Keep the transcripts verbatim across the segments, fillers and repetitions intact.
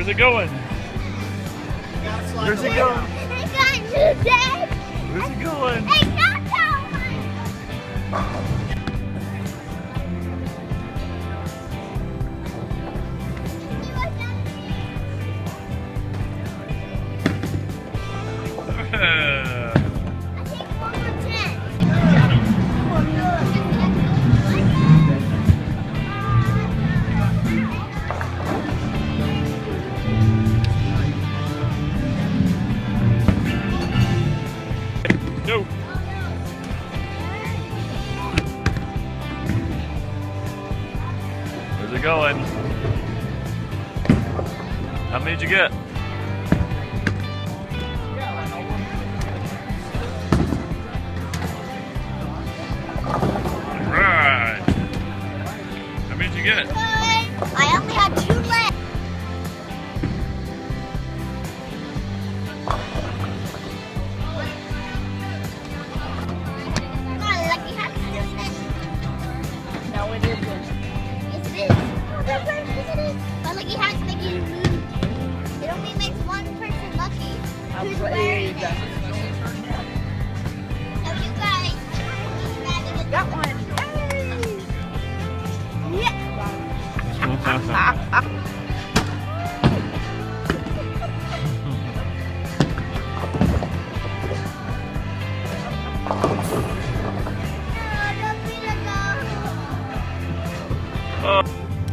Where's it going? Where's it going? It got you dead. Where's it going? It got Go. Where's it going? How many did you get? Alright. How many did you get? I only had two left. No, it isn't. Yes, it is. Yes, it is. But Lucky Hat's making it move. It only makes one person lucky. Who's wearing it? So you guys, grabbing it. Got one. Yeah. Oh.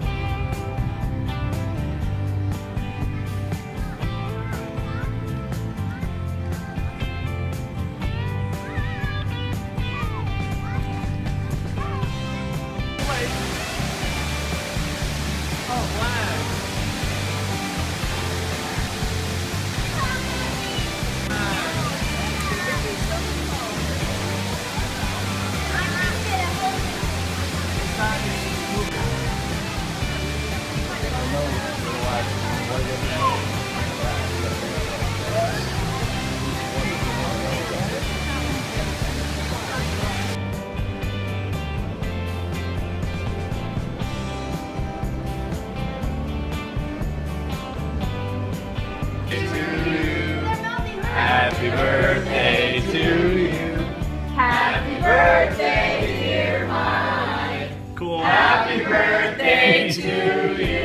Happy birthday to you. Happy birthday, dear mine. Cool. Happy birthday to you.